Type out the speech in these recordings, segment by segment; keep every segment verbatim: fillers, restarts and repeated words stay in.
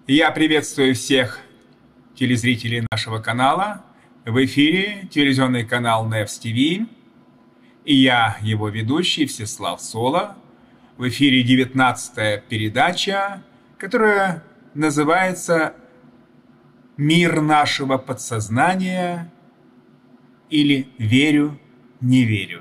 Я приветствую всех телезрителей нашего канала. В эфире телевизионный канал Невс ТВ. И я, его ведущий, Всеслав Соло. В эфире девятнадцатая передача, которая называется «Мир нашего подсознания» или «Верю, не верю».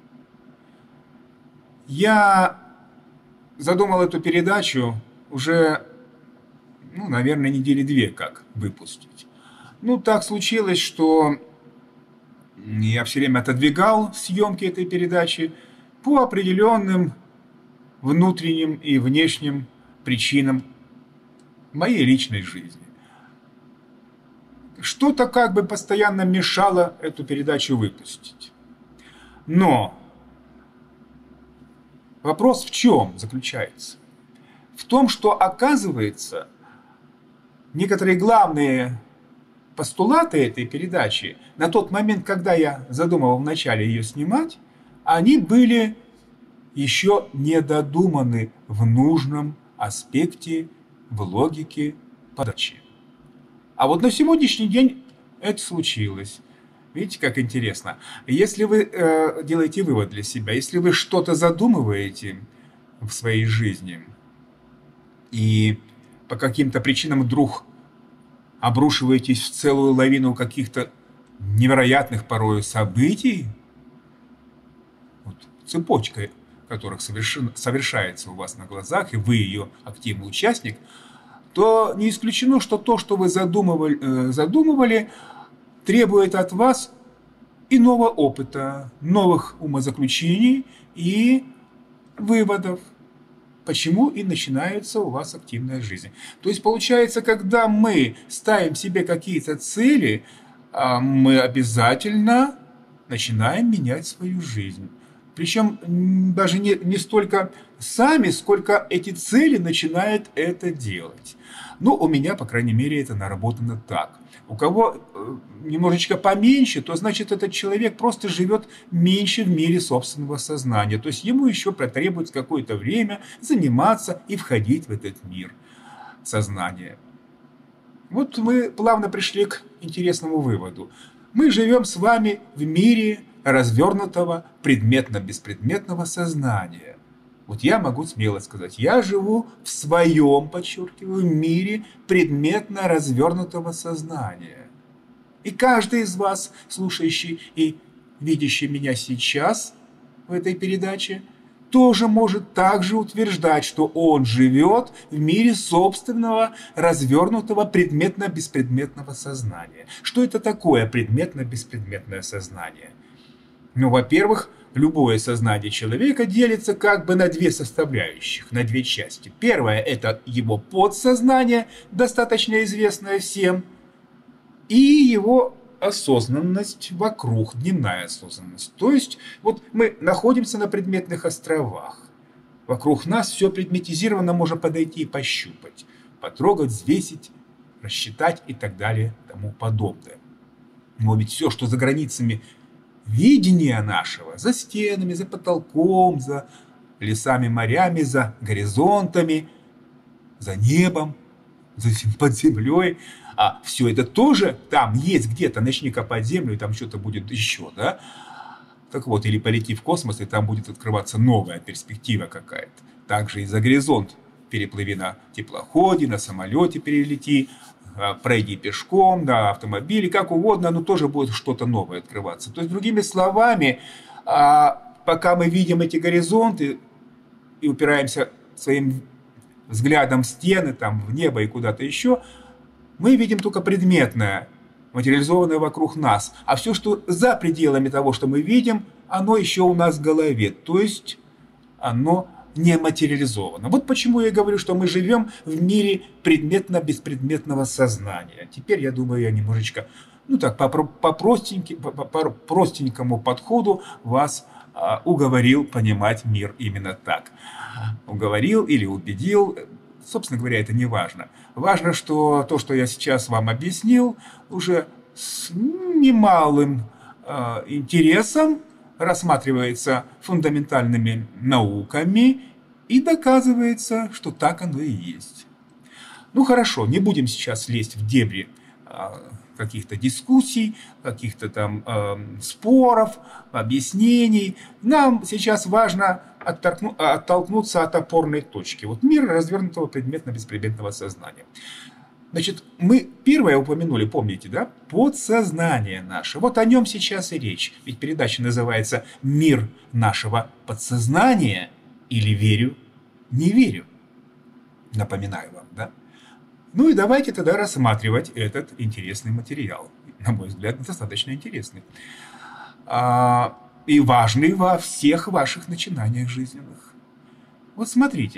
Я задумал эту передачу уже, ну, наверное, недели две как выпустить. Ну, так случилось, что я все время отодвигал съемки этой передачи по определенным внутренним и внешним причинам моей личной жизни. Что-то как бы постоянно мешало эту передачу выпустить. Но вопрос в чем заключается? В том, что, оказывается, некоторые главные постулаты этой передачи на тот момент, когда я задумывал вначале ее снимать, они были еще не додуманы в нужном аспекте, в логике подачи. А вот на сегодняшний день это случилось. Видите, как интересно. Если вы э, делаете вывод для себя, если вы что-то задумываете в своей жизни и по каким-то причинам вдруг обрушиваетесь в целую лавину каких-то невероятных порою событий, вот, цепочкой которых совершен, совершается у вас на глазах, и вы ее активный участник, то не исключено, что то, что вы задумывали, э, задумывали требует от вас иного опыта, новых умозаключений и выводов, почему и начинается у вас активная жизнь. То есть получается, когда мы ставим себе какие-то цели, мы обязательно начинаем менять свою жизнь. Причем даже не, не столько сами, сколько эти цели начинают это делать. Ну, у меня, по крайней мере, это наработано так. У кого немножечко поменьше, то значит этот человек просто живет меньше в мире собственного сознания. То есть ему еще потребуется какое-то время заниматься и входить в этот мир сознания. Вот мы плавно пришли к интересному выводу. Мы живем с вами в мире развернутого предметно-беспредметного сознания. Вот я могу смело сказать, я живу в своем, подчеркиваю, мире предметно-развернутого сознания. И каждый из вас, слушающий и видящий меня сейчас в этой передаче, тоже может также утверждать, что он живет в мире собственного развернутого предметно-беспредметного сознания. Что это такое предметно-беспредметное сознание? Ну, во-первых, любое сознание человека делится как бы на две составляющих, на две части. Первое – это его подсознание, достаточно известное всем, и его осознанность вокруг, дневная осознанность. То есть вот мы находимся на предметных островах. Вокруг нас все предметизировано, можно подойти и пощупать, потрогать, взвесить, рассчитать и так далее, тому подобное. Но ведь все, что за границами видения нашего, за стенами, за потолком, за лесами, морями, за горизонтами, за небом, за под землей, а все это тоже там есть где-то, начни копать землю, и там что-то будет еще, да? Так вот, или полети в космос, и там будет открываться новая перспектива какая-то. Также и за горизонт переплыви на теплоходе, на самолете перелети, пройди пешком, на автомобиле, как угодно, но тоже будет что-то новое открываться. То есть, другими словами, пока мы видим эти горизонты и упираемся своим взглядом в стены, там, в небо и куда-то еще, мы видим только предметное, материализованное вокруг нас. А все, что за пределами того, что мы видим, оно еще у нас в голове. То есть оно не материализовано. Вот почему я говорю, что мы живем в мире предметно-беспредметного сознания. Теперь, я думаю, я немножечко, ну так, по, по, простенькому, по, по простенькому подходу вас а, уговорил понимать мир именно так. Уговорил или убедил. Собственно говоря, это не важно. Важно, что то, что я сейчас вам объяснил, уже с немалым э, интересом рассматривается фундаментальными науками и доказывается, что так оно и есть. Ну хорошо, не будем сейчас лезть в дебри каких-то дискуссий, каких-то там э, споров, объяснений. Нам сейчас важно оттолкну, оттолкнуться от опорной точки. Вот мир развернутого предметно-беспредметного сознания. Значит, мы первое упомянули, помните, да? Подсознание наше. Вот о нем сейчас и речь. Ведь передача называется «Мир нашего подсознания» или «Верю, не верю». Напоминаю вам, да? Ну и давайте тогда рассматривать этот интересный материал. На мой взгляд, достаточно интересный. А, и важный во всех ваших начинаниях жизненных. Вот смотрите.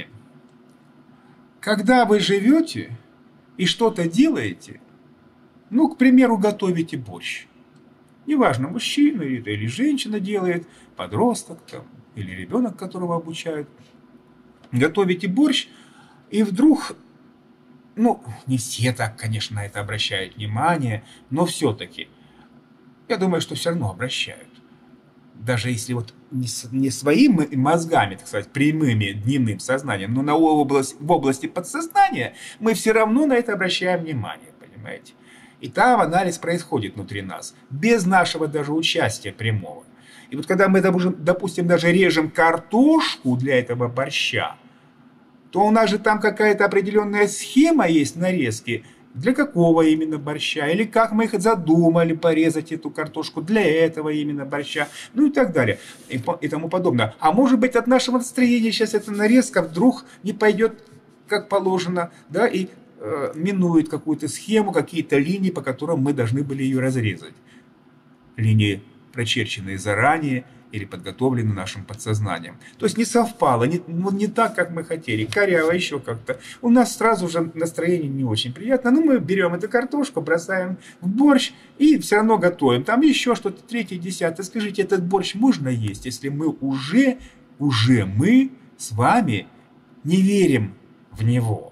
Когда вы живете и что-то делаете, ну, к примеру, готовите борщ. Неважно, мужчина или, или женщина делает, подросток там, или ребенок, которого обучают. Готовите борщ, и вдруг... Ну, не все так, конечно, на это обращают внимание, но все-таки, я думаю, что все равно обращают. Даже если вот не, не своими мозгами, так сказать, прямыми дневным сознанием, но на область, в области подсознания мы все равно на это обращаем внимание, понимаете? И там анализ происходит внутри нас, без нашего даже участия прямого. И вот когда мы, допустим, даже режем картошку для этого борща, то у нас же там какая-то определенная схема есть нарезки, для какого именно борща, или как мы их задумали порезать эту картошку для этого именно борща, ну и так далее, и, и тому подобное. А может быть, от нашего настроения сейчас эта нарезка вдруг не пойдет как положено, да, и э, минует какую-то схему, какие-то линии, по которым мы должны были ее разрезать. Линии, прочерченные заранее, или подготовлены нашим подсознанием. То есть не совпало, не, ну, не так, как мы хотели, коряво еще как-то. У нас сразу же настроение не очень приятно, но мы берем эту картошку, бросаем в борщ и все равно готовим. Там еще что-то третье, десятое. Скажите, этот борщ можно есть, если мы уже, уже мы с вами не верим в него?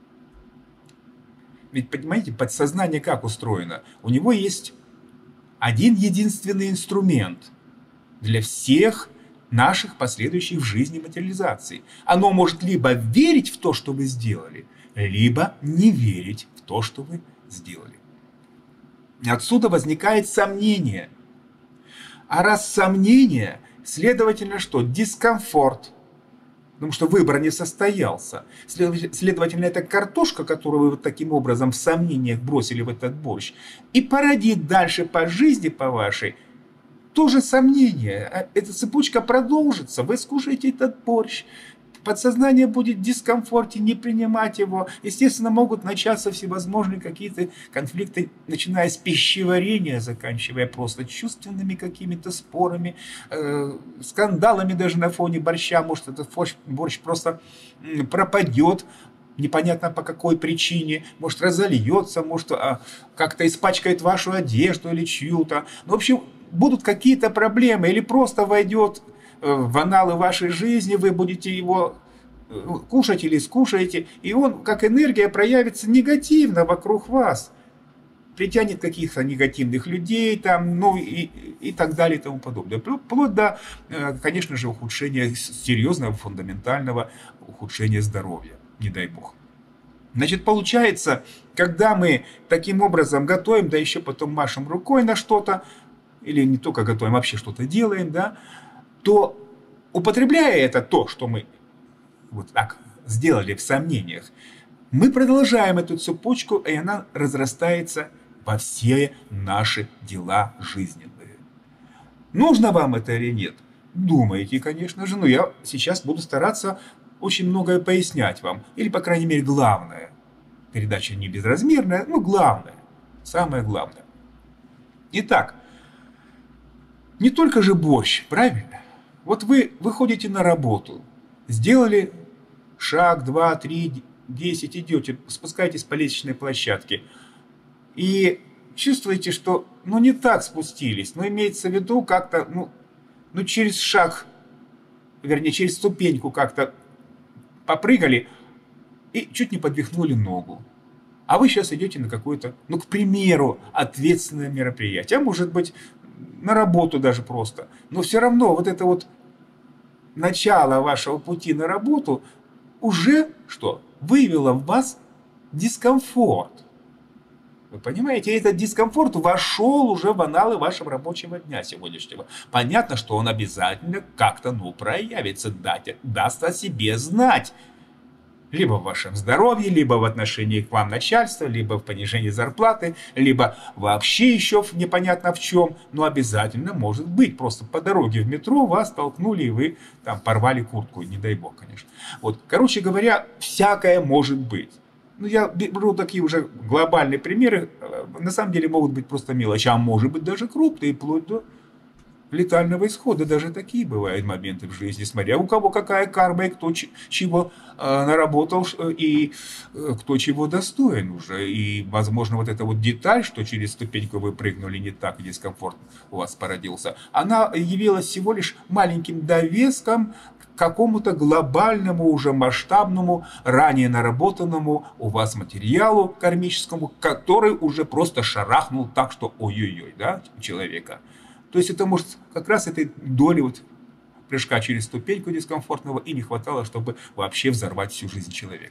Ведь, понимаете, подсознание как устроено? У него есть один единственный инструмент – для всех наших последующих в жизни материализаций. Оно может либо верить в то, что вы сделали, либо не верить в то, что вы сделали. Отсюда возникает сомнение. А раз сомнение, следовательно, что? Дискомфорт. Потому что выбор не состоялся. Следовательно, эта картошка, которую вы вот таким образом в сомнениях бросили в этот борщ, и породит дальше по жизни, по вашей, тоже сомнение. Эта цепочка продолжится. Вы скушаете этот борщ. Подсознание будет в дискомфорте, не принимать его. Естественно, могут начаться всевозможные какие-то конфликты, начиная с пищеварения, заканчивая просто чувственными какими-то спорами, э, скандалами даже на фоне борща. Может, этот борщ, борщ просто пропадет. Непонятно по какой причине. Может, разольется, может, а, как-то испачкает вашу одежду или чью-то. Ну, в общем, будут какие-то проблемы, или просто войдет в аналы вашей жизни, вы будете его кушать или скушаете, и он, как энергия, проявится негативно вокруг вас. Притянет каких-то негативных людей, там, ну и, и так далее и тому подобное. Вплоть до, конечно же, ухудшения, серьезного, фундаментального ухудшения здоровья, не дай бог. Значит, получается, когда мы таким образом готовим, да еще потом машем рукой на что-то, или не только готовим, вообще что-то делаем, да, то, употребляя это, то, что мы вот так сделали в сомнениях, мы продолжаем эту цепочку, и она разрастается во все наши дела жизненные. Нужно вам это или нет? Думаете, конечно же, но я сейчас буду стараться очень многое пояснять вам, или, по крайней мере, главное. Передача не безразмерная, но главное, самое главное. Итак, не только же борщ, правильно? Вот вы выходите на работу, сделали шаг, два, три, десять, идете, спускаетесь по лестничной площадке и чувствуете, что ну не так спустились, но имеется в виду как-то, ну, ну через шаг, вернее через ступеньку как-то попрыгали и чуть не подвихнули ногу. А вы сейчас идете на какое-то, ну, к примеру, ответственное мероприятие, а может быть, на работу даже просто. Но все равно вот это вот начало вашего пути на работу уже что? Выявило в вас дискомфорт. Вы понимаете, этот дискомфорт вошел уже в аналы вашего рабочего дня сегодняшнего. Понятно, что он обязательно как-то, ну, проявится, дать, даст о себе знать. Либо в вашем здоровье, либо в отношении к вам начальства, либо в понижении зарплаты, либо вообще еще непонятно в чем. Но обязательно может быть. Просто по дороге в метро вас толкнули, и вы там порвали куртку. Не дай бог, конечно. Вот, короче говоря, всякое может быть. Ну, я беру такие уже глобальные примеры. На самом деле могут быть просто мелочи, а может быть даже крупные, вплоть до летального исхода. Даже такие бывают моменты в жизни, смотря у кого какая карма и кто чего э, наработал и э, кто чего достоин уже. И, возможно, вот эта вот деталь, что через ступеньку вы прыгнули не так, и дискомфорт у вас породился, она явилась всего лишь маленьким довеском к какому-то глобальному, уже масштабному, ранее наработанному у вас материалу кармическому, который уже просто шарахнул так, что ой-ой-ой, да, человека. То есть это может как раз этой доли вот прыжка через ступеньку дискомфортного и не хватало, чтобы вообще взорвать всю жизнь человека.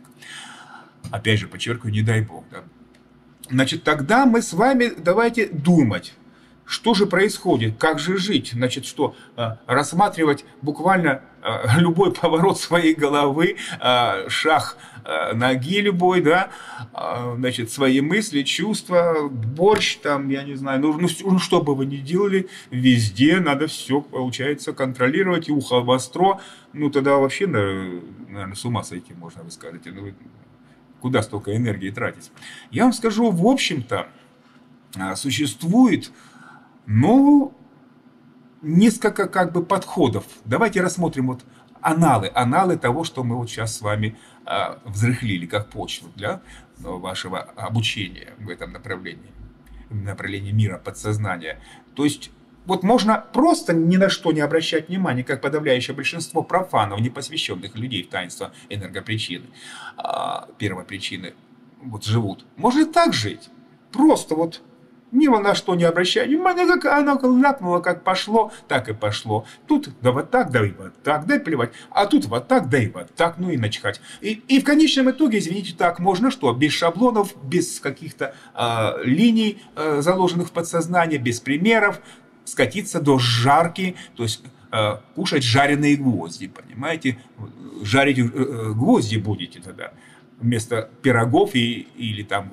Опять же, подчеркиваю, не дай бог. Да? Значит, тогда мы с вами давайте думать, что же происходит, как же жить. Значит, что рассматривать буквально любой поворот своей головы, шаг ноги любой, да, значит, свои мысли, чувства, борщ там, я не знаю, ну, ну что бы вы ни делали, везде надо все, получается, контролировать, и ухо востро, ну тогда вообще, наверное, с ума сойти можно, вы скажете, ну куда столько энергии тратить. Я вам скажу, в общем-то, существует, ну, несколько как бы подходов. Давайте рассмотрим вот аналы, аналы того, что мы вот сейчас с вами а, взрыхлили как почву для вашего обучения в этом направлении, в направлении мира подсознания. То есть вот можно просто ни на что не обращать внимания, как подавляющее большинство профанов, непосвященных людей в таинство энергопричины, а, первопричины, вот живут. Можно так жить, просто вот ни на что не обращая внимания, как оно ляпнуло, как пошло, так и пошло. Тут да вот так, да и вот так, да и плевать. А тут вот так, да и вот так, ну и начхать. И, и в конечном итоге, извините, так можно что? Без шаблонов, без каких-то э, линий, э, заложенных в подсознание, без примеров, скатиться до жарки, то есть э, кушать жареные гвозди, понимаете? Жарить э, гвозди будете тогда вместо пирогов и, или там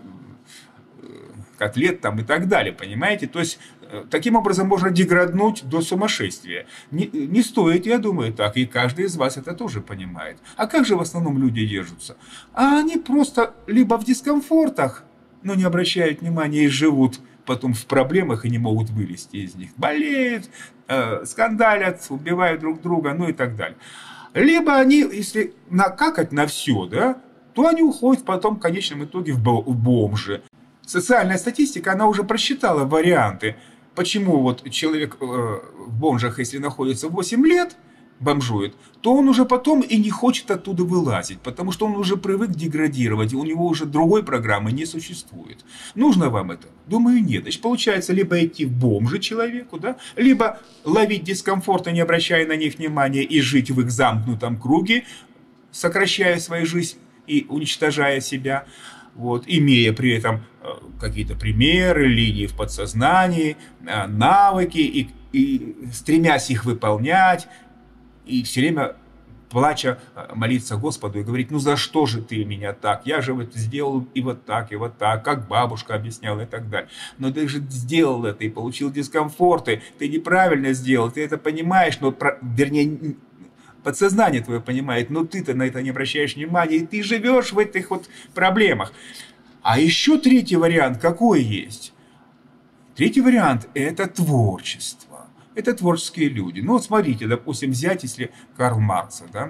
котлет там и так далее, понимаете? То есть, таким образом можно деграднуть до сумасшествия. Не, не стоит, я думаю, так, и каждый из вас это тоже понимает. А как же в основном люди держатся? А они просто либо в дискомфортах, но не обращают внимания и живут потом в проблемах и не могут вылезти из них. Болеют, э, скандалят, убивают друг друга, ну и так далее. Либо они, если накакать на все, да, то они уходят потом в конечном итоге в бомжи. Социальная статистика, она уже просчитала варианты, почему вот человек э, в бомжах, если находится восемь лет, бомжует, то он уже потом и не хочет оттуда вылазить, потому что он уже привык деградировать, и у него уже другой программы не существует. Нужно вам это? Думаю, нет. Значит, получается, либо идти в бомжи человеку, да, либо ловить дискомфорт, не обращая на них внимания, и жить в их замкнутом круге, сокращая свою жизнь и уничтожая себя. Вот, имея при этом какие-то примеры, линии в подсознании, навыки, и, и стремясь их выполнять, и все время плача молиться Господу и говорить, ну за что же ты меня так? Я же вот сделал и вот так, и вот так, как бабушка объясняла и так далее. Но ты же сделал это и получил дискомфорты, ты неправильно сделал, ты это понимаешь, но, вернее, подсознание твое понимает, но ты-то на это не обращаешь внимания, и ты живешь в этих вот проблемах. А еще третий вариант какой есть? Третий вариант – это творчество. Это творческие люди. Ну вот смотрите, допустим, взять, если Карл Маркса, да,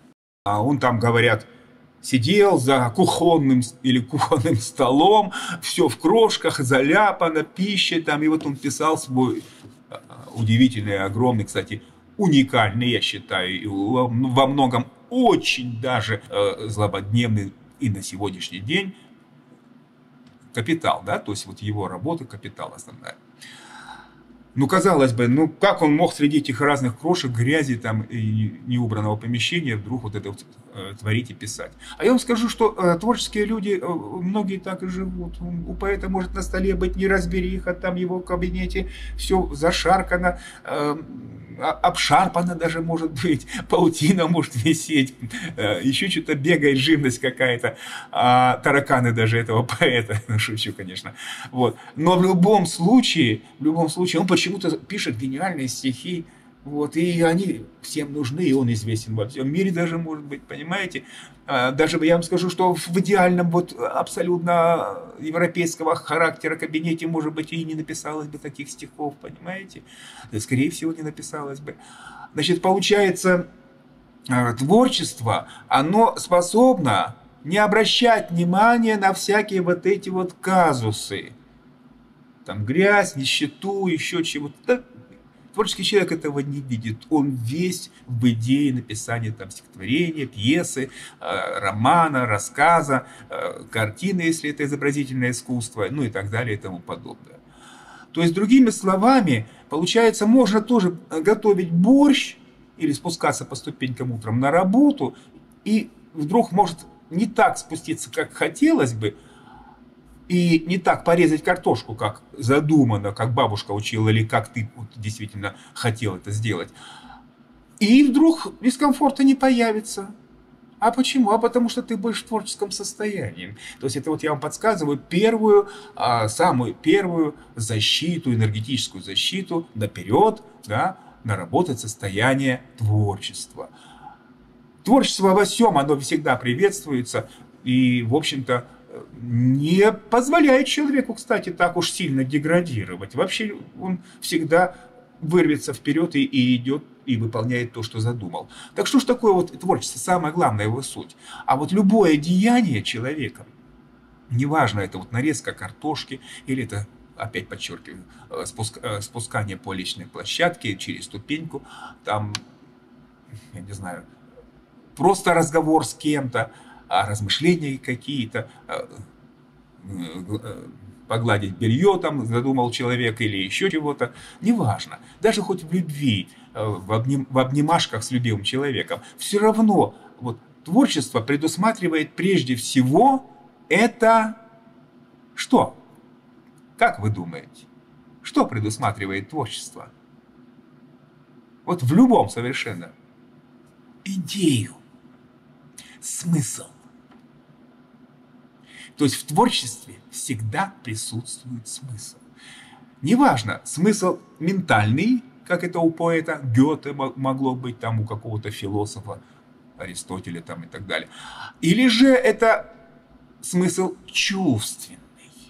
а он там, говорят, сидел за кухонным или кухонным столом, все в крошках, заляпано, пища там, и вот он писал свой удивительный, огромный, кстати, уникальный, я считаю, и во многом очень даже э, злободневный и на сегодняшний день «Капитал», да, то есть вот его работа «Капитал» основная. Ну, казалось бы, ну как он мог среди этих разных крошек, грязи там и неубранного помещения вдруг вот это вот, э, творить и писать? А я вам скажу, что э, творческие люди, э, многие так и живут. У поэта может на столе быть неразбериха, там в его кабинете все зашаркано, э, обшарпано даже может быть, паутина может висеть, э, еще что-то бегает, живность какая-то, а тараканы даже этого поэта, шучу, конечно. Вот. Но в любом случае, в любом случае, он почему-то пишет гениальные стихи, вот, и они всем нужны, и он известен во всем мире даже, может быть, понимаете? Даже я вам скажу, что в идеальном, вот, абсолютно европейского характера кабинете, может быть, и не написалось бы таких стихов, понимаете? Да, скорее всего, не написалось бы. Значит, получается, творчество, оно способно не обращать внимания на всякие вот эти вот казусы. Там грязь, нищету, еще чего-то. Творческий человек этого не видит. Он весь в идее написания там стихотворения, пьесы, э, романа, рассказа, э, картины, если это изобразительное искусство, ну и так далее и тому подобное. То есть, другими словами, получается, можно тоже готовить борщ или спускаться по ступенькам утром на работу, и вдруг может не так спуститься, как хотелось бы, и не так порезать картошку, как задумано, как бабушка учила, или как ты вот действительно хотел это сделать. И вдруг дискомфорта не появится. А почему? А потому что ты будешь в творческом состоянии. То есть это вот я вам подсказываю первую, самую первую защиту, энергетическую защиту наперед, да, наработать состояние творчества. Творчество во всем, оно всегда приветствуется и, в общем-то, не позволяет человеку, кстати, так уж сильно деградировать. Вообще он всегда вырвется вперед и, и идет, и выполняет то, что задумал. Так что ж такое вот творчество? Самое главное его суть. А вот любое деяние человека, неважно, это вот нарезка картошки, или это, опять подчеркиваю, спуск, спускание по личной площадке через ступеньку, там, я не знаю, просто разговор с кем-то, размышления какие-то, погладить белье там задумал человек или еще чего-то, неважно. Даже хоть в любви, в, обним, в обнимашках с любимым человеком, все равно вот, творчество предусматривает прежде всего это что? Как вы думаете? Что предусматривает творчество? Вот в любом совершенно. Идею. Смысл. То есть в творчестве всегда присутствует смысл. Неважно, смысл ментальный, как это у поэта Гёте могло быть, там у какого-то философа, Аристотеля там и так далее. Или же это смысл чувственный.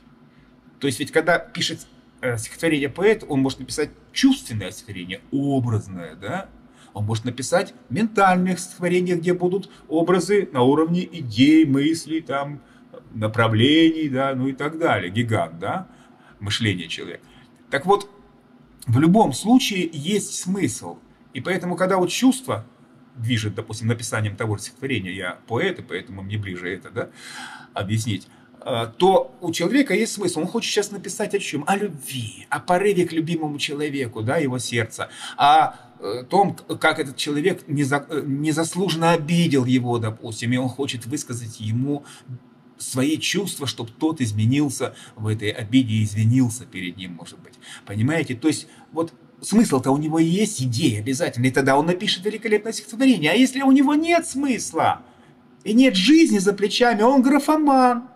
То есть ведь когда пишет стихотворение поэт, он может написать чувственное стихотворение, образное, да? Он может написать ментальных стихотворений, где будут образы на уровне идей, мыслей, там, направлений, да, ну и так далее. Гигант, да, мышление человека. Так вот, в любом случае есть смысл. И поэтому, когда вот чувство движет, допустим, написанием того же стихотворения, я поэт, и поэтому мне ближе это, да, объяснить, то у человека есть смысл. Он хочет сейчас написать о чем? О любви, о порыве к любимому человеку, да, его сердца, о том, как этот человек незаслуженно обидел его, допустим, и он хочет высказать ему свои чувства, чтобы тот изменился в этой обиде и извинился перед ним, может быть. Понимаете? То есть, вот смысл-то у него есть, идея обязательно, и тогда он напишет великолепное стихотворение. А если у него нет смысла и нет жизни за плечами, он графоман.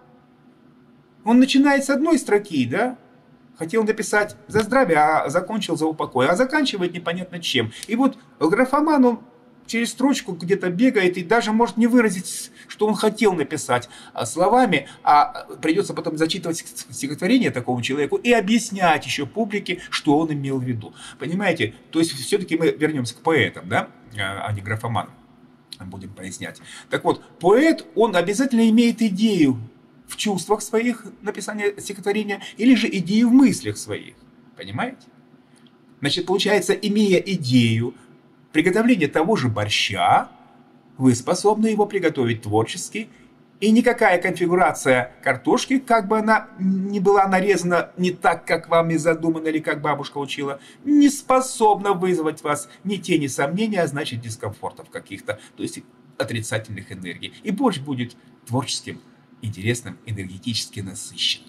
Он начинает с одной строки, да? Хотел написать за здравие, а закончил за упокой. А заканчивает непонятно чем. И вот графоман, он через строчку где-то бегает и даже может не выразить, что он хотел написать словами, а придется потом зачитывать стихотворение такому человеку и объяснять еще публике, что он имел в виду. Понимаете? То есть все-таки мы вернемся к поэтам, да? А не графоманам. Будем пояснять. Так вот, поэт, он обязательно имеет идею в чувствах своих написания стихотворения, или же идею в мыслях своих. Понимаете? Значит, получается, имея идею приготовления того же борща, вы способны его приготовить творчески И никакая конфигурация картошки, как бы она ни была нарезана не так, как вами задумано или как бабушка учила, не способна вызвать в вас ни тени сомнения, а значит дискомфортов каких-то, то есть отрицательных энергий. И борщ будет творческим, интересным, энергетически насыщенным.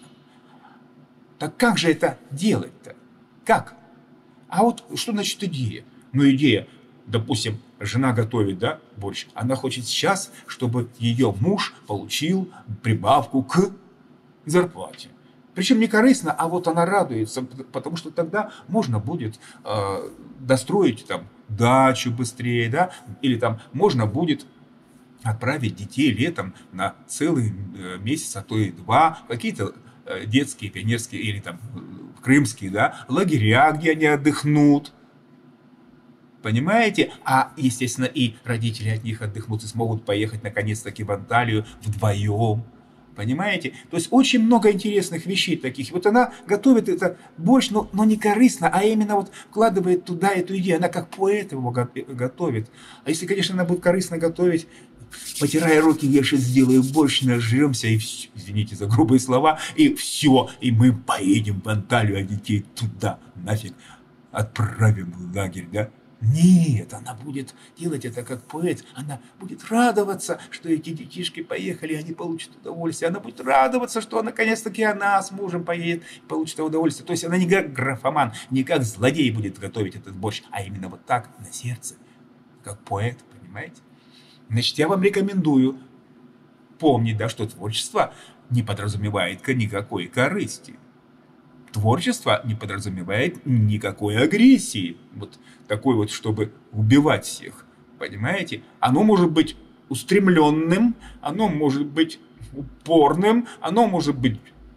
Так как же это делать-то? Как? А вот что значит идея? Ну, идея, допустим, жена готовит, да, борщ. Она хочет сейчас, чтобы ее муж получил прибавку к зарплате. Причем не корыстно, а вот она радуется, потому что тогда можно будет э, достроить там дачу быстрее, да, или там можно будет отправить детей летом на целый месяц, а то и два, какие-то детские, пионерские или там крымские, да, лагеря, где они отдохнут. Понимаете? А, естественно, и родители от них отдохнут и смогут поехать наконец-таки в Анталию вдвоем. Понимаете? То есть очень много интересных вещей таких. Вот она готовит это борщ, но, но не корыстно, а именно вот вкладывает туда эту идею. Она как поэт его готовит. А если, конечно, она будет корыстно готовить, потирая руки, я сейчас сделаю борщ, нажремся, и все, извините за грубые слова, и все, и мы поедем в Анталию, а детей туда нафиг отправим в лагерь, да? Нет, она будет делать это как поэт, она будет радоваться, что эти детишки поехали, они получат удовольствие, она будет радоваться, что наконец-таки она с мужем поедет и получит удовольствие. То есть она не как графоман, не как злодей будет готовить этот борщ, а именно вот так, на сердце, как поэт, понимаете? Значит, я вам рекомендую помнить, да, что творчество не подразумевает никакой корысти. Творчество не подразумевает никакой агрессии, вот такой вот, чтобы убивать всех, понимаете? Оно может быть устремленным, оно может быть упорным, оно может быть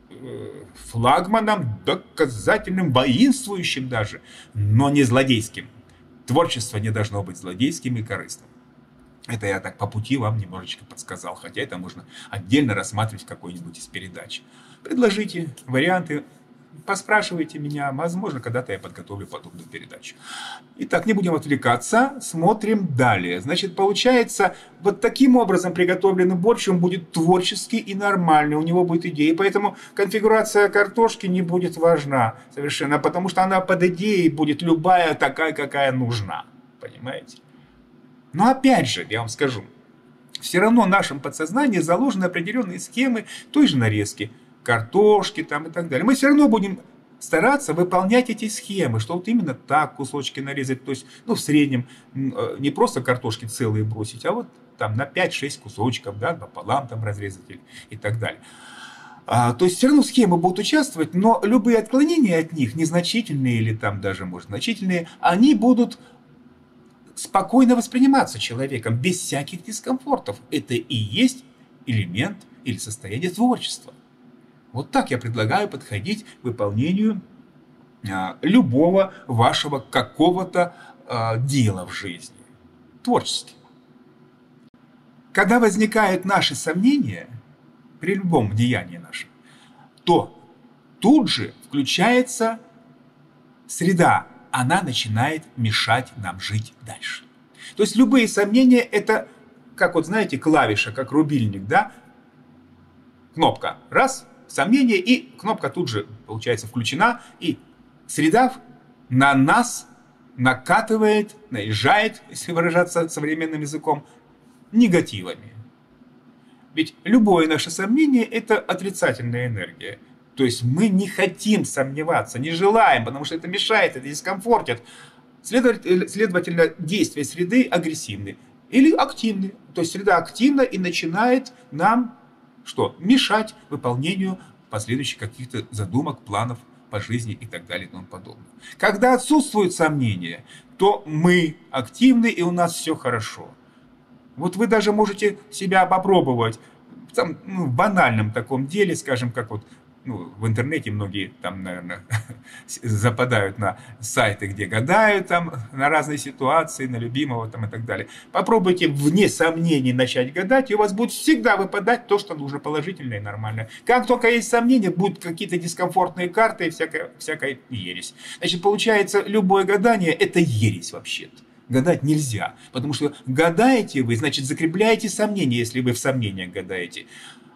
э, флагманом, доказательным, воинствующим даже, но не злодейским. Творчество не должно быть злодейским и корыстным. Это я так по пути вам немножечко подсказал, хотя это можно отдельно рассматривать в какой-нибудь из передач. Предложите варианты. Поспрашивайте меня, возможно, когда-то я подготовлю подобную передачу. Итак, не будем отвлекаться, смотрим далее. Значит, получается, вот таким образом приготовленный борщ, он будет творческий и нормальный, у него будет идея, поэтому конфигурация картошки не будет важна совершенно, потому что она под идеей будет любая такая, какая нужна, понимаете? Но опять же, я вам скажу, все равно в нашем подсознании заложены определенные схемы той же нарезки, картошки там и так далее. Мы все равно будем стараться выполнять эти схемы, что вот именно так кусочки нарезать, то есть, ну, в среднем не просто картошки целые бросить, а вот там на пять-шесть кусочков, да, пополам там разрезать и так далее. А, то есть все равно схемы будут участвовать, но любые отклонения от них, незначительные или там даже, может, значительные, они будут спокойно восприниматься человеком, без всяких дискомфортов. Это и есть элемент или состояние творчества. Вот так я предлагаю подходить к выполнению а, любого вашего какого-то а, дела в жизни. Творчески. Когда возникают наши сомнения при любом деянии нашем, то тут же включается среда. Она начинает мешать нам жить дальше. То есть любые сомнения – это, как вот знаете, клавиша, как рубильник, да? Кнопка раз – сомнение, и кнопка тут же, получается, включена, и среда на нас накатывает, наезжает, если выражаться современным языком, негативами. Ведь любое наше сомнение – это отрицательная энергия. То есть мы не хотим сомневаться, не желаем, потому что это мешает, это дискомфортит. Следовательно, действия среды агрессивны или активны. То есть среда активна и начинает нам что? Мешать выполнению последующих каких-то задумок, планов по жизни и так далее и тому подобное. Когда отсутствуют сомнения, то мы активны и у нас все хорошо. Вот вы даже можете себя попробовать там, ну, в банальном таком деле, скажем, как вот ну, в интернете многие там, наверное, западают на сайты, где гадают там на разные ситуации, на любимого там и так далее. Попробуйте вне сомнений начать гадать, и у вас будет всегда выпадать то, что нужно, положительное и нормальное. Как только есть сомнения, будут какие-то дискомфортные карты и всякая, всякая ересь. Значит, получается, любое гадание – это ересь вообще-то. Гадать нельзя, потому что гадаете вы, значит, закрепляете сомнения, если вы в сомнениях гадаете.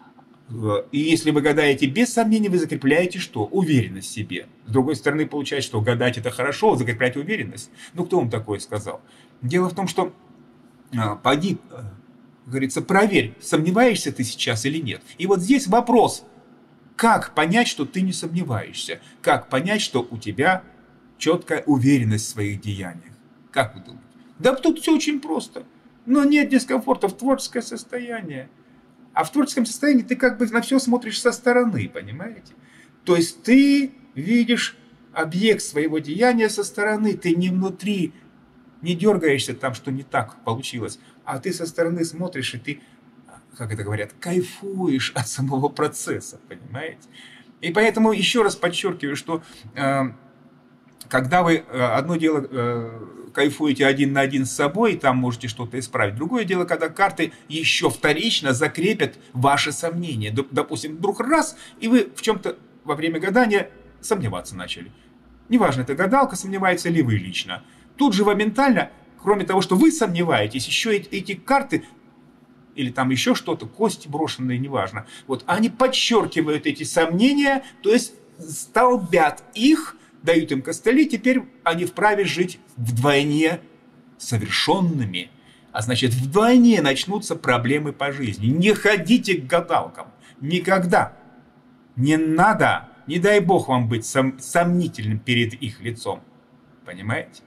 И если вы гадаете без сомнений, вы закрепляете что? Уверенность в себе. С другой стороны, получается, что гадать это хорошо, закреплять уверенность. Ну, кто вам такое сказал? Дело в том, что поди, говорится, проверь, сомневаешься ты сейчас или нет. И вот здесь вопрос, как понять, что ты не сомневаешься? Как понять, что у тебя четкая уверенность в своих деяниях? Как вы думаете? Да тут все очень просто. Но нет дискомфорта в творческое состояние. А в творческом состоянии ты как бы на все смотришь со стороны, понимаете? То есть ты видишь объект своего деяния со стороны, ты не внутри, не дергаешься там, что не так получилось, а ты со стороны смотришь, и ты, как это говорят, кайфуешь от самого процесса, понимаете? И поэтому еще раз подчеркиваю, что э, когда вы э, одно дело э, кайфуете один на один с собой, там можете что-то исправить. Другое дело, когда карты еще вторично закрепят ваши сомнения. Допустим, вдруг раз, и вы в чем-то во время гадания сомневаться начали. Неважно, это гадалка, сомневается ли вы лично. Тут же моментально, кроме того, что вы сомневаетесь, еще эти карты, или там еще что-то, кости брошенные, неважно, вот они подчеркивают эти сомнения, то есть столбят их, дают им костыли, теперь они вправе жить вдвойне совершенными. А значит, вдвойне начнутся проблемы по жизни. Не ходите к гадалкам. Никогда. Не надо. Не дай бог вам быть сом- сомнительным перед их лицом. Понимаете?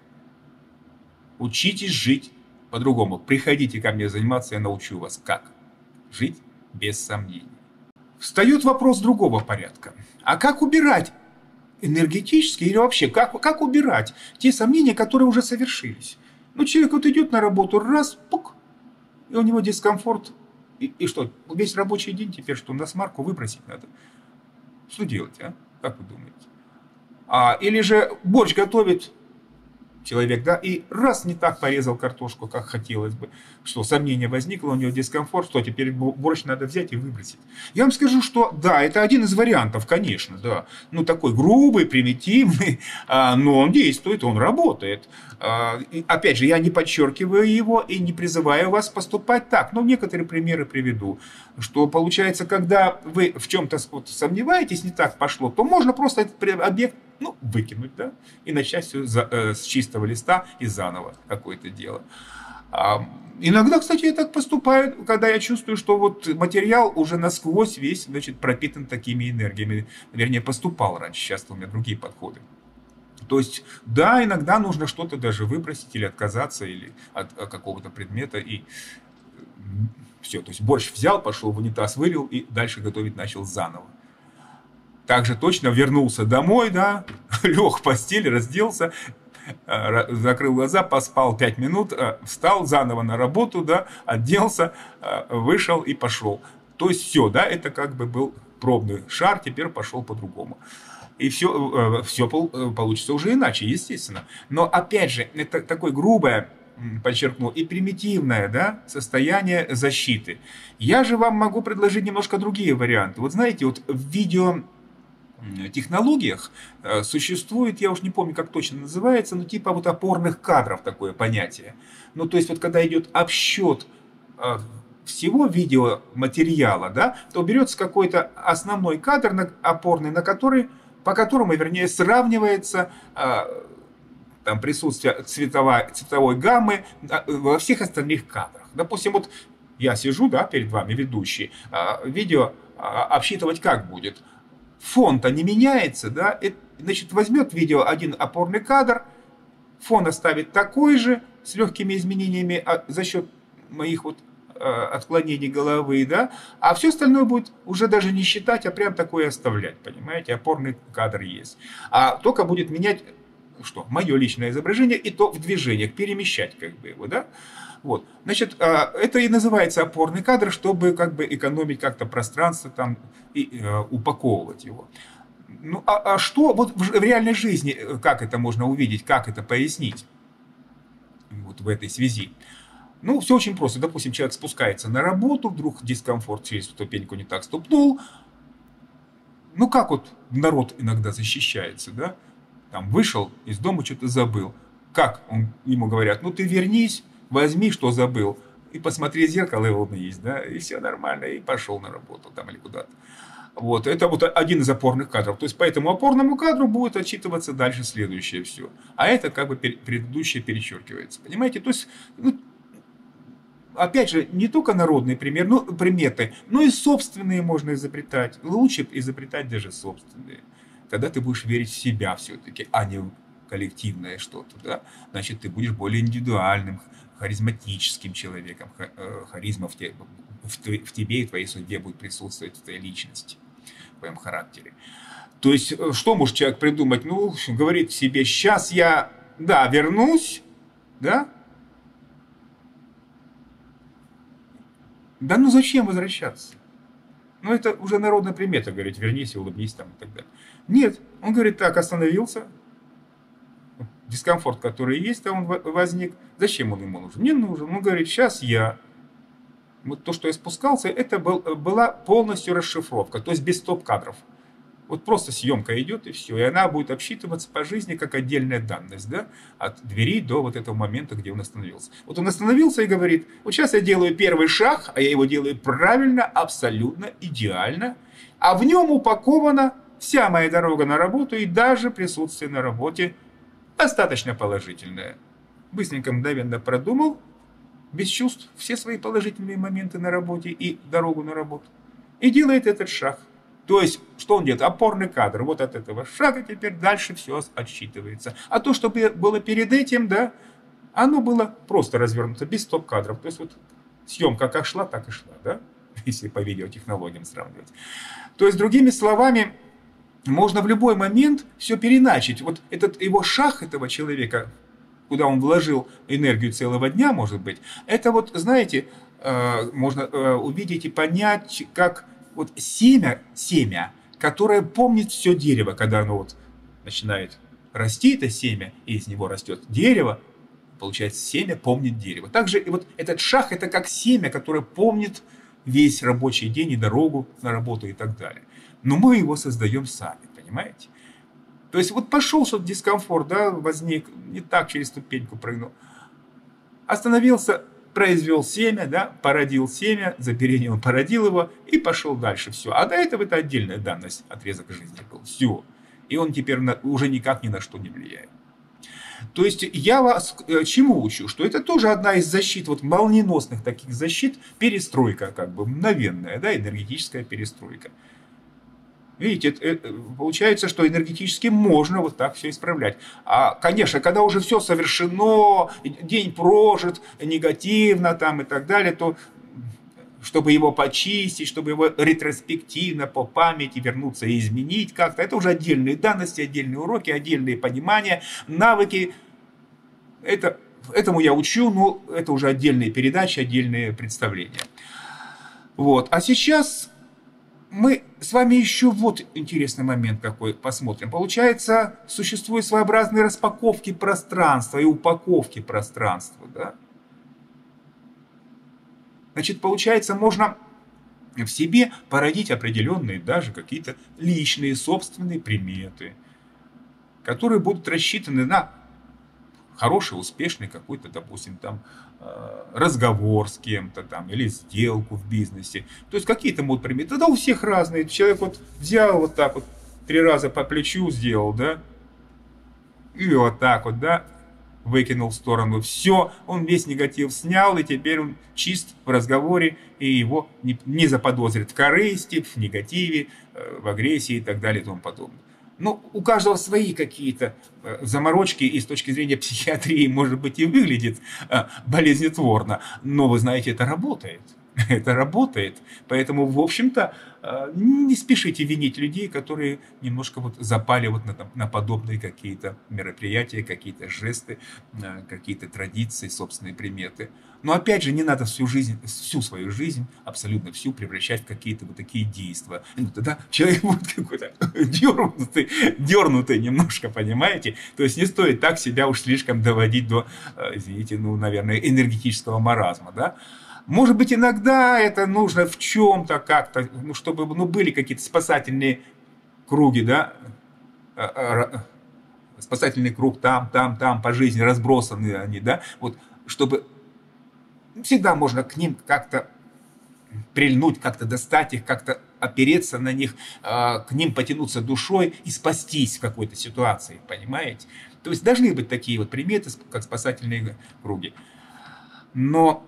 Учитесь жить по-другому. Приходите ко мне заниматься, я научу вас, как жить без сомнений. Встает вопрос другого порядка. А как убирать энергетически или вообще, как, как убирать те сомнения, которые уже совершились? Ну, человек вот идет на работу, раз, пук, и у него дискомфорт. И, и что, весь рабочий день теперь что, на смарку выбросить надо? Что делать, а? Как вы думаете? А, или же борщ готовит человек, да, и раз не так порезал картошку, как хотелось бы, что сомнение возникло, у него дискомфорт, что теперь борщ надо взять и выбросить. Я вам скажу, что да, это один из вариантов, конечно, да, ну такой грубый, примитивный, а, но он действует, он работает. А, и, опять же, я не подчеркиваю его и не призываю вас поступать так, но некоторые примеры приведу, что получается, когда вы в чем-то вот сомневаетесь, не так пошло, то можно просто этот объект, ну, выкинуть, да, и начать все за, э, с чистого листа и заново какое-то дело. А, иногда, кстати, я так поступаю, когда я чувствую, что вот материал уже насквозь весь, значит, пропитан такими энергиями. Вернее, поступал раньше, сейчас у меня другие подходы. То есть, да, иногда нужно что-то даже выбросить или отказаться или от, от какого-то предмета и все. То есть, борщ взял, пошел в унитаз, вылил и дальше готовить начал заново. Также точно вернулся домой, да, лег в постель, разделся, закрыл глаза, поспал пять минут, встал заново на работу, да, оделся, вышел и пошел. То есть все, да, это как бы был пробный шар, теперь пошел по-другому. И все, все получится уже иначе, естественно. Но опять же, это такое грубое, подчеркну, и примитивное, да, состояние защиты. Я же вам могу предложить немножко другие варианты. Вот знаете, вот в видео технологиях существует, я уж не помню, как точно называется, но типа вот опорных кадров такое понятие. Ну, то есть вот когда идет обсчет всего видеоматериала, да, то берется какой-то основной кадр опорный, на который, по которому, вернее, сравнивается там присутствие цветовой, цветовой гаммы во всех остальных кадрах. Допустим, вот я сижу, да, перед вами, ведущий, видео обсчитывать как будет? Фон-то не меняется, да, это, значит, возьмет видео один опорный кадр, фон оставит такой же, с легкими изменениями за счет моих вот отклонений головы, да, а все остальное будет уже даже не считать, а прям такое оставлять, понимаете, опорный кадр есть. А только будет менять, что, мое личное изображение, и то в движениях, перемещать как бы его, да. Вот. Значит, это и называется опорный кадр, чтобы как бы экономить как-то пространство там и э, упаковывать его. Ну, а, а что вот в, в реальной жизни, как это можно увидеть, как это пояснить вот в этой связи? Ну, все очень просто. Допустим, человек спускается на работу, вдруг дискомфорт через ступеньку не так ступнул. Ну, как вот народ иногда защищается, да? Там вышел из дома, что-то забыл. как он, ему говорят, ну ты вернись, возьми, что забыл, и посмотри в зеркало, и улыбнись, да, и все нормально, и пошел на работу там или куда-то. Вот, это вот один из опорных кадров. То есть, по этому опорному кадру будет отчитываться дальше следующее все. А это как бы предыдущее перечеркивается. Понимаете? То есть, ну, опять же, не только народные пример, ну, приметы, но и собственные можно изобретать. Лучше изобретать даже собственные. Тогда ты будешь верить в себя все-таки, а не в коллективное что-то. Да? Значит, ты будешь более индивидуальным, харизматическим человеком. Харизма в тебе, в тебе и твоей судьбе будет присутствовать в твоей личности, в твоем характере. То есть, что может человек придумать? Ну, говорит себе, сейчас я, да, вернусь, да? Да ну зачем возвращаться? Ну, это уже народная примета, говорит, вернись, улыбнись там и так далее. Нет, он говорит, так, остановился. Дискомфорт, который есть, там он возник. Зачем он ему нужен? Не нужен. Он говорит, сейчас я. Вот то, что я спускался, это был, была полностью расшифровка, то есть без стоп-кадров. Вот просто съемка идет и все, и она будет обсчитываться по жизни как отдельная данность, да, от двери до вот этого момента, где он остановился. Вот он остановился и говорит, вот сейчас я делаю первый шаг, а я его делаю правильно, абсолютно, идеально, а в нем упакована вся моя дорога на работу и даже присутствие на работе достаточно положительное. Быстренько, мгновенно продумал, без чувств, все свои положительные моменты на работе и дорогу на работу. И делает этот шаг. То есть, что он делает? Опорный кадр. Вот от этого шага теперь дальше все отсчитывается. А то, что было перед этим, да, оно было просто развернуто, без стоп-кадров. То есть, вот съемка как шла, так и шла, да, если по видеотехнологиям сравнивать. То есть, другими словами, можно в любой момент все переначить. Вот этот его шаг этого человека, куда он вложил энергию целого дня, может быть, это вот, знаете, можно увидеть и понять, как вот семя, семя, которое помнит все дерево, когда оно вот начинает расти, это семя, и из него растет дерево, получается, семя помнит дерево. Также и вот этот шаг, это как семя, которое помнит весь рабочий день и дорогу на работу и так далее. Но мы его создаем сами, понимаете? То есть вот пошел что-то дискомфорт, да, возник, не так через ступеньку прыгнул. Остановился, произвел семя, да, породил семя, забеременел, породил его и пошел дальше. Все. А до этого это отдельная данность, отрезок жизни был. Все. И он теперь на, уже никак ни на что не влияет. То есть я вас чему учу? Что это тоже одна из защит, вот молниеносных таких защит, перестройка, как бы мгновенная, да, энергетическая перестройка. Видите, это, это, получается, что энергетически можно вот так все исправлять. А, конечно, когда уже все совершено, день прожит негативно там и так далее, то чтобы его почистить, чтобы его ретроспективно по памяти вернуться и изменить как-то, это уже отдельные данности, отдельные уроки, отдельные понимания, навыки. Это, этому я учу, но это уже отдельные передачи, отдельные представления. Вот. А сейчас мы с вами еще вот интересный момент какой посмотрим. Получается, существуют своеобразные распаковки пространства и упаковки пространства. Да? Значит, получается, можно в себе породить определенные даже какие-то личные, собственные приметы, которые будут рассчитаны на хороший, успешный какой-то, допустим, там разговор с кем-то там или сделку в бизнесе. То есть какие-то могут приметы. Тогда у всех разные. Человек вот взял вот так вот три раза по плечу сделал, да, и вот так вот, да, выкинул в сторону. Все, он весь негатив снял, и теперь он чист в разговоре, и его не, не заподозрят в корысти, в негативе, в агрессии и так далее и тому подобное. Ну, у каждого свои какие-то заморочки, и с точки зрения психиатрии, может быть, и выглядит болезнетворно, но, вы знаете, это работает. Это работает. Поэтому, в общем-то, не спешите винить людей, которые немножко вот запали вот на, на подобные какие-то мероприятия, какие-то жесты, какие-то традиции, собственные приметы. Но опять же, не надо всю жизнь, всю свою жизнь, абсолютно всю, превращать в какие-то вот такие действия. Ну, тогда человек будет какой-то дернутый, дернутый немножко, понимаете? То есть не стоит так себя уж слишком доводить до, извините, ну, наверное, энергетического маразма, да? Может быть, иногда это нужно в чем-то как-то, ну, чтобы ну, были какие-то спасательные круги, да, спасательный круг там, там, там, по жизни разбросаны они, да, вот, чтобы всегда можно к ним как-то прильнуть, как-то достать их, как-то опереться на них, к ним потянуться душой и спастись в какой-то ситуации, понимаете? То есть должны быть такие вот приметы, как спасательные круги. Но,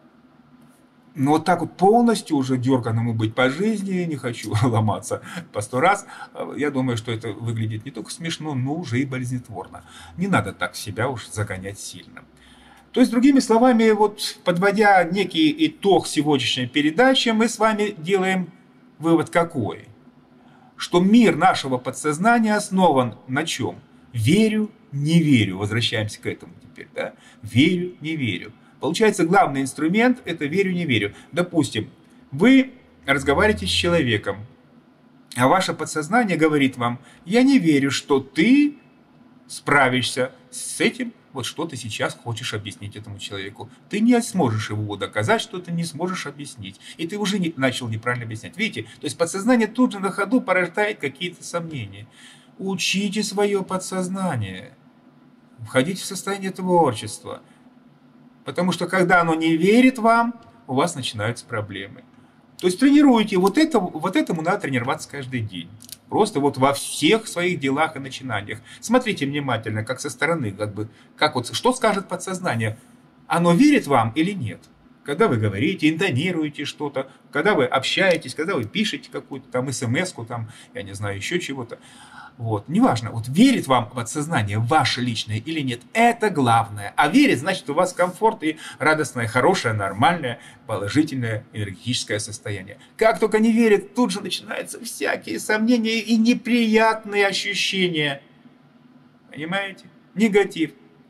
но вот так вот полностью уже дерганному быть по жизни, не хочу ломаться по сто раз, я думаю, что это выглядит не только смешно, но уже и болезнетворно. Не надо так себя уж загонять сильно. То есть, другими словами, вот подводя некий итог сегодняшней передачи, мы с вами делаем вывод какой? Что мир нашего подсознания основан на чем? Верю, не верю. Возвращаемся к этому теперь, да? Верю, не верю. Получается, главный инструмент – это верю, не верю. Допустим, вы разговариваете с человеком, а ваше подсознание говорит вам: я не верю, что ты справишься с этим, вот что ты сейчас хочешь объяснить этому человеку. Ты не сможешь его доказать, что ты не сможешь объяснить. И ты уже не, начал неправильно объяснять. Видите? То есть подсознание тут же на ходу порождает какие-то сомнения. Учите свое подсознание. Входите в состояние творчества. Потому что когда оно не верит вам, у вас начинаются проблемы. То есть тренируйте. Вот, это, вот этому надо тренироваться каждый день. Просто вот во всех своих делах и начинаниях. Смотрите внимательно, как со стороны, как бы, как вот, что скажет подсознание. Оно верит вам или нет? Когда вы говорите, интонируете что-то, когда вы общаетесь, когда вы пишете какую-то там смс-ку, там, я не знаю, еще чего-то. Вот, неважно, вот верит вам подсознание ваше личное или нет, это главное. А верит, значит, у вас комфорт и радостное, хорошее, нормальное, положительное энергетическое состояние. Как только не верит, тут же начинаются всякие сомнения и неприятные ощущения. Понимаете? Негатив.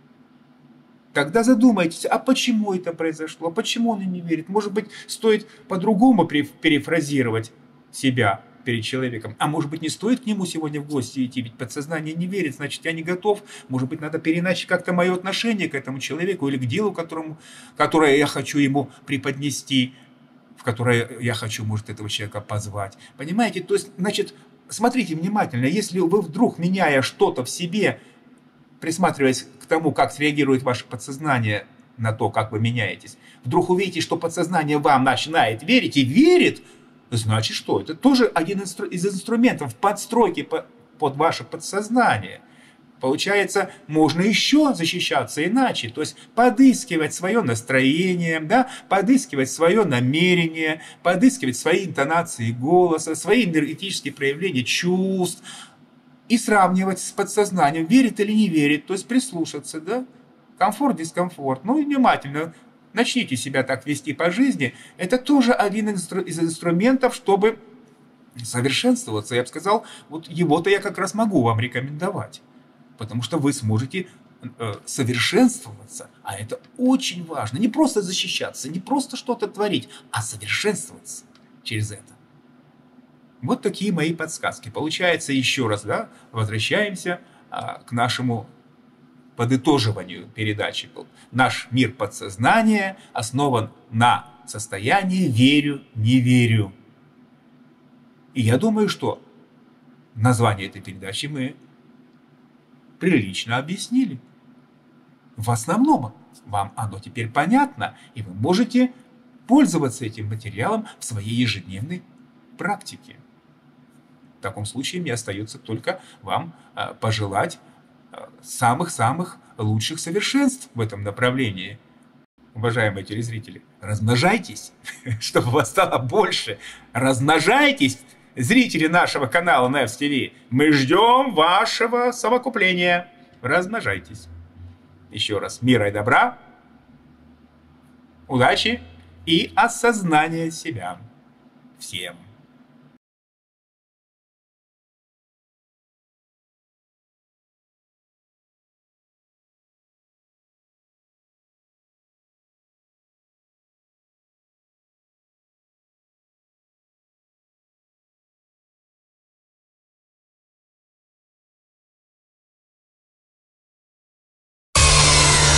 Тогда задумайтесь, а почему это произошло, почему он не верит? Может быть, стоит по-другому перефразировать себя перед человеком. А может быть, не стоит к нему сегодня в гости идти, ведь подсознание не верит, значит, я не готов. Может быть, надо переначить как-то мое отношение к этому человеку или к делу, которому, которое я хочу ему преподнести, в которое я хочу, может, этого человека позвать. Понимаете? То есть, значит, смотрите внимательно, если вы вдруг, меняя что-то в себе, присматриваясь к тому, как среагирует ваше подсознание на то, как вы меняетесь, вдруг увидите, что подсознание вам начинает верить и верит, значит что? Это тоже один из инструментов подстройки под ваше подсознание. Получается, можно еще защищаться иначе, то есть подыскивать свое настроение, да, подыскивать свое намерение, подыскивать свои интонации голоса, свои энергетические проявления чувств, и сравнивать с подсознанием, верит или не верит, то есть прислушаться, да? Комфорт, дискомфорт. Ну и внимательно начните себя так вести по жизни. Это тоже один из инструментов, чтобы совершенствоваться. Я бы сказал, вот его-то я как раз могу вам рекомендовать. Потому что вы сможете э, совершенствоваться. А это очень важно. Не просто защищаться, не просто что-то творить, а совершенствоваться через это. Вот такие мои подсказки. Получается, еще раз, да, возвращаемся а, к нашему подытоживанию передачи. Наш мир подсознания основан на состоянии «верю, не верю». И я думаю, что название этой передачи мы прилично объяснили. В основном вам оно теперь понятно, и вы можете пользоваться этим материалом в своей ежедневной практике. В таком случае мне остается только вам пожелать самых-самых лучших совершенств в этом направлении. Уважаемые телезрители, размножайтесь, чтобы вас стало больше. Размножайтесь, зрители нашего канала Невс ТВ. Мы ждем вашего совокупления. Размножайтесь. Еще раз, мира и добра, удачи и осознания себя. Всем.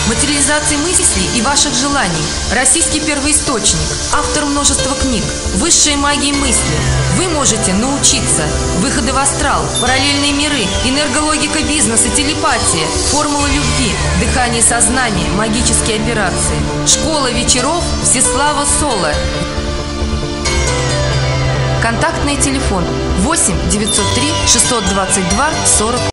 материализации мыслей и ваших желаний. Российский первоисточник, автор множества книг, высшие магии мысли. Вы можете научиться. Выходы в астрал, параллельные миры, энергологика бизнеса, телепатия, формула любви, дыхание сознания, магические операции. Школа вечеров Всеслава Соло. Контактный телефон восемь девятьсот три шестьсот двадцать два сорок.